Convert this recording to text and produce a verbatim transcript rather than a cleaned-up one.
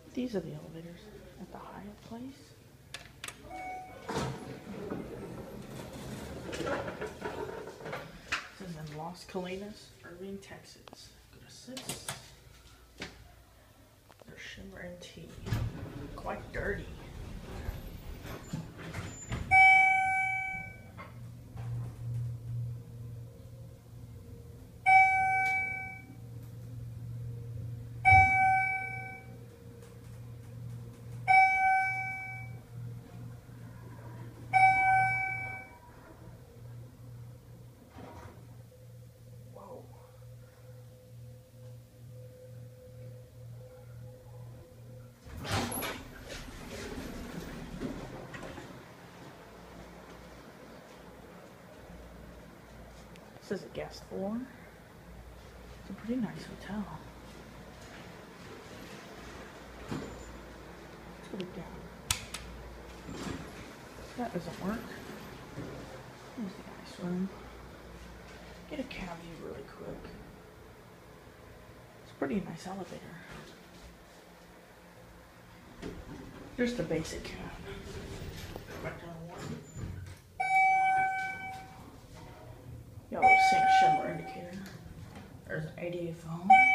These are the elevators at the Hyatt place. This is in Las Colinas, Irving, Texas. Go to six. There's Schindler and T. Quite dirty. This is a guest floor. It's a pretty nice hotel. Let's put it down. That doesn't work. Here's the ice room. Get a cab view really quick. It's a pretty nice elevator. Just a basic cab. Back down one. Y'all will see a Schindler indicator. There's an A D A phone.